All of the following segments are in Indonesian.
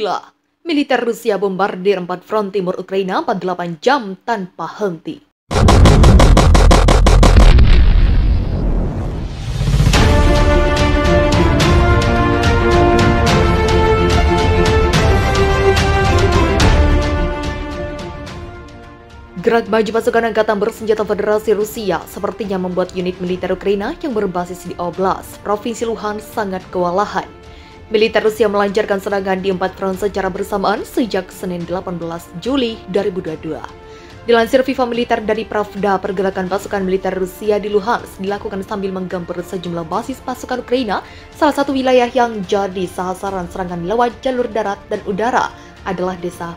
Gila! Militer Rusia bombardir 4 front timur Ukraina 48 jam tanpa henti. Gerak maju pasukan angkatan bersenjata Federasi Rusia sepertinya membuat unit militer Ukraina yang berbasis di Oblast, Provinsi Luhansk sangat kewalahan. Militer Rusia melancarkan serangan di 4 front secara bersamaan sejak Senin 18 Juli 2022. Dilansir FIFA Militer dari Pravda, pergerakan pasukan militer Rusia di Luhansk dilakukan sambil menggempur sejumlah basis pasukan Ukraina. Salah satu wilayah yang jadi sasaran serangan lewat jalur darat dan udara adalah desa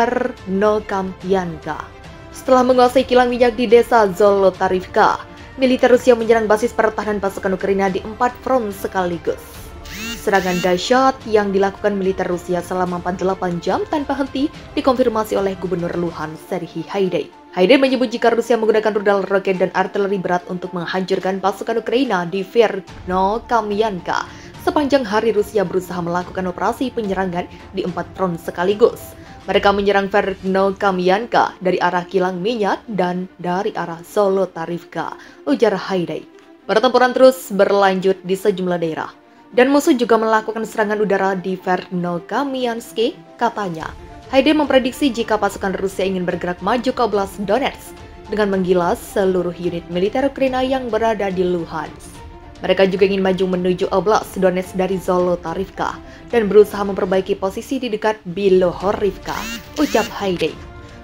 Vernokamyanka. Setelah menguasai kilang minyak di desa Zolotarivka, militer Rusia menyerang basis pertahanan pasukan Ukraina di 4 front sekaligus. Serangan dahsyat yang dilakukan militer Rusia selama 48 jam tanpa henti dikonfirmasi oleh Gubernur Luhansk, Serhiy Haidai. Haidai menyebut jika Rusia menggunakan rudal, roket, dan artileri berat untuk menghancurkan pasukan Ukraina di Vernokamyanka. Sepanjang hari Rusia berusaha melakukan operasi penyerangan di 4 front sekaligus. Mereka menyerang Vernokamyanka dari arah kilang minyak dan dari arah Zolotarivka, ujar Haidai. Pertempuran terus berlanjut di sejumlah daerah, dan musuh juga melakukan serangan udara di Vernokamyansk, katanya. Haidai memprediksi jika pasukan Rusia ingin bergerak maju ke Oblast Donetsk dengan menggilas seluruh unit militer Ukraina yang berada di Luhansk. Mereka juga ingin maju menuju Oblast Donetsk dari Zolotarivka dan berusaha memperbaiki posisi di dekat Bilohorivka, ucap Haidai.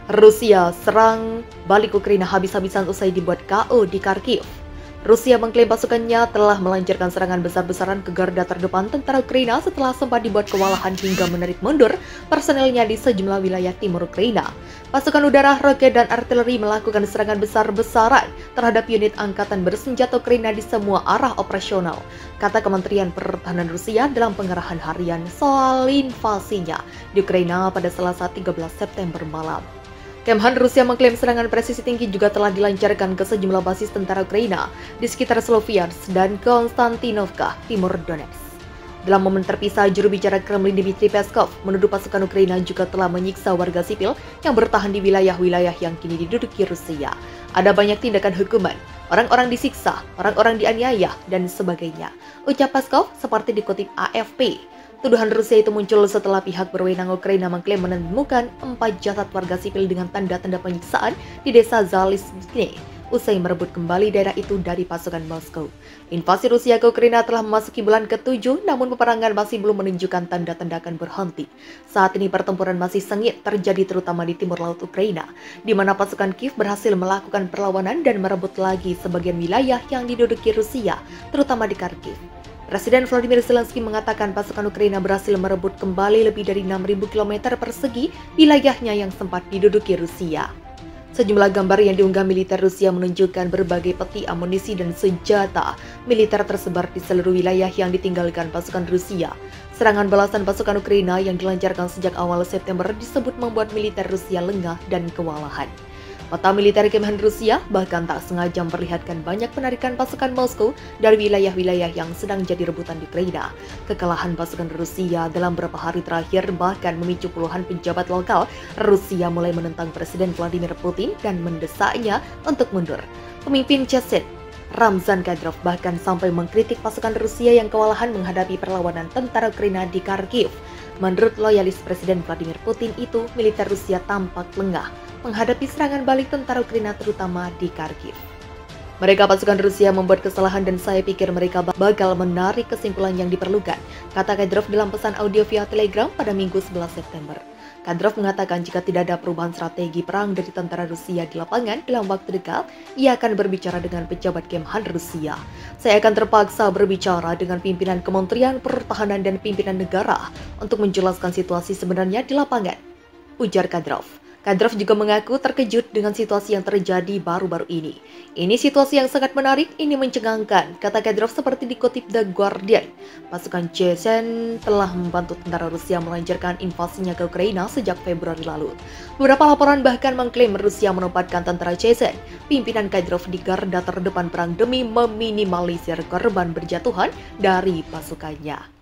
Rusia serang balik Ukraina habis-habisan usai dibuat KO di Kharkiv. Rusia mengklaim pasukannya telah melancarkan serangan besar-besaran ke garda terdepan tentara Ukraina setelah sempat dibuat kewalahan hingga menarik mundur personelnya di sejumlah wilayah timur Ukraina. Pasukan udara, roket, dan artileri melakukan serangan besar-besaran terhadap unit angkatan bersenjata Ukraina di semua arah operasional, kata Kementerian Pertahanan Rusia dalam pengarahan harian soal invasinya di Ukraina pada Selasa 13 September malam. Kemhan Rusia mengklaim serangan presisi tinggi juga telah dilancarkan ke sejumlah basis tentara Ukraina di sekitar Sloviansk dan Konstantinovka, timur Donetsk. Dalam momen terpisah, juru bicara Kremlin Dmitry Peskov menuduh pasukan Ukraina juga telah menyiksa warga sipil yang bertahan di wilayah-wilayah yang kini diduduki Rusia. Ada banyak tindakan hukuman, orang-orang disiksa, orang-orang dianiaya, dan sebagainya, ucap Peskov seperti dikutip AFP. Tuduhan Rusia itu muncul setelah pihak berwenang Ukraina mengklaim menemukan 4 jasad warga sipil dengan tanda-tanda penyiksaan di desa Zalizny usai merebut kembali daerah itu dari pasukan Moskow. Invasi Rusia ke Ukraina telah memasuki bulan ke-7, namun peperangan masih belum menunjukkan tanda-tanda akan berhenti. Saat ini pertempuran masih sengit terjadi terutama di timur laut Ukraina, di mana pasukan Kiev berhasil melakukan perlawanan dan merebut lagi sebagian wilayah yang diduduki Rusia, terutama di Kharkiv. Presiden Volodymyr Zelensky mengatakan pasukan Ukraina berhasil merebut kembali lebih dari 6.000 km persegi wilayahnya yang sempat diduduki Rusia. Sejumlah gambar yang diunggah militer Rusia menunjukkan berbagai peti amunisi dan senjata militer tersebar di seluruh wilayah yang ditinggalkan pasukan Rusia. Serangan balasan pasukan Ukraina yang dilancarkan sejak awal September disebut membuat militer Rusia lengah dan kewalahan. Peta militer Kemhan Rusia bahkan tak sengaja memperlihatkan banyak penarikan pasukan Moskow dari wilayah-wilayah yang sedang jadi rebutan di Ukraina. Kekalahan pasukan Rusia dalam beberapa hari terakhir bahkan memicu puluhan pejabat lokal Rusia mulai menentang Presiden Vladimir Putin dan mendesaknya untuk mundur. Pemimpin Chechnya, Ramzan Kadyrov, bahkan sampai mengkritik pasukan Rusia yang kewalahan menghadapi perlawanan tentara Ukraina di Kharkiv. Menurut loyalis Presiden Vladimir Putin itu, militer Rusia tampak lengah menghadapi serangan balik tentara Ukraina terutama di Kharkiv. Mereka pasukan Rusia membuat kesalahan dan saya pikir mereka bakal menarik kesimpulan yang diperlukan, kata Kadyrov dalam pesan audio via Telegram pada Minggu 11 September. Kadyrov mengatakan jika tidak ada perubahan strategi perang dari tentara Rusia di lapangan dalam waktu dekat, ia akan berbicara dengan pejabat Kemhan Rusia. Saya akan terpaksa berbicara dengan pimpinan Kementerian Pertahanan dan pimpinan negara untuk menjelaskan situasi sebenarnya di lapangan, ujar Kadyrov. Kadyrov juga mengaku terkejut dengan situasi yang terjadi baru-baru ini. Ini situasi yang sangat menarik, ini mencengangkan, kata Kadyrov seperti dikutip The Guardian. Pasukan Chechen telah membantu tentara Rusia melancarkan invasinya ke Ukraina sejak Februari lalu. Beberapa laporan bahkan mengklaim Rusia menempatkan tentara Chechen, pimpinan Kadyrov di garda terdepan perang demi meminimalisir korban berjatuhan dari pasukannya.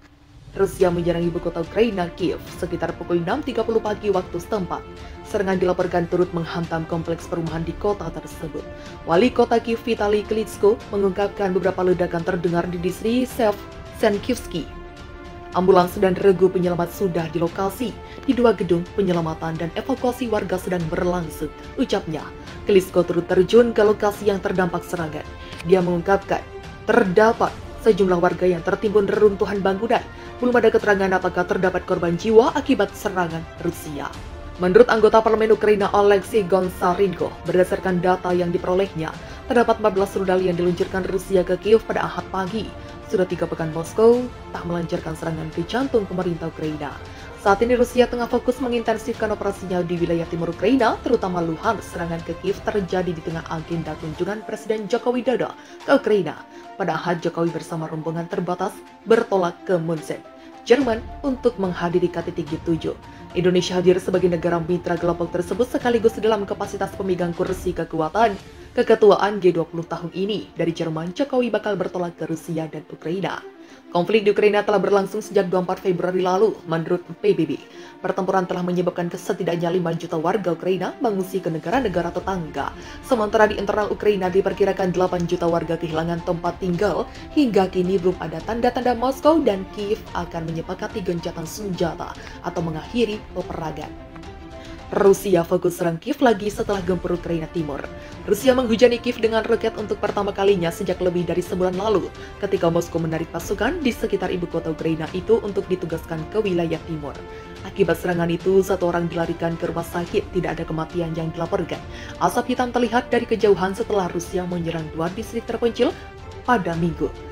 Rusia menyerang ibu kota Ukraina, Kiev, sekitar pukul 6.30 pagi waktu setempat. Serangan dilaporkan turut menghantam kompleks perumahan di kota tersebut. Wali kota Kiev, Vitali Klitschko, mengungkapkan beberapa ledakan terdengar di distrik Shevchenkivsky. Ambulans dan regu penyelamat sudah di lokasi. Di dua gedung, penyelamatan dan evakuasi warga sedang berlangsung, ucapnya. Klitschko turut terjun ke lokasi yang terdampak serangan. Dia mengungkapkan, terdapat sejumlah warga yang tertimbun reruntuhan bangunan. Belum ada keterangan apakah terdapat korban jiwa akibat serangan Rusia. Menurut anggota parlemen Ukraina Oleksiy Goncharenko, berdasarkan data yang diperolehnya, terdapat 14 rudal yang diluncurkan Rusia ke Kiev pada Ahad pagi. Sudah 3 pekan Moskow tak melancarkan serangan ke jantung pemerintah Ukraina. Saat ini Rusia tengah fokus mengintensifkan operasinya di wilayah timur Ukraina, terutama Luhansk. Serangan ke Kiev terjadi di tengah agenda kunjungan Presiden Joko Widodo ke Ukraina. Pada Ahad, Jokowi bersama rombongan terbatas bertolak ke Munchen, Jerman untuk menghadiri KTT G7. Indonesia hadir sebagai negara mitra kelompok tersebut sekaligus dalam kapasitas pemegang kursi kekuatan keketuaan G20 tahun ini. Dari Jerman, Jokowi bakal bertolak ke Rusia dan Ukraina. Konflik di Ukraina telah berlangsung sejak 24 Februari lalu. Menurut PBB, pertempuran telah menyebabkan setidaknya 5 juta warga Ukraina mengungsi ke negara-negara tetangga. Sementara di internal Ukraina diperkirakan 8 juta warga kehilangan tempat tinggal. Hingga kini belum ada tanda-tanda Moskow dan Kiev akan menyepakati gencatan senjata atau mengakhiri peperangan. Rusia fokus serang Kiev lagi setelah gempur Ukraina Timur. Rusia menghujani Kiev dengan roket untuk pertama kalinya sejak lebih dari sebulan lalu, ketika Moskow menarik pasukan di sekitar ibu kota Ukraina itu untuk ditugaskan ke wilayah timur. Akibat serangan itu, 1 orang dilarikan ke rumah sakit, tidak ada kematian yang dilaporkan. Asap hitam terlihat dari kejauhan setelah Rusia menyerang 2 distrik terpencil pada Minggu.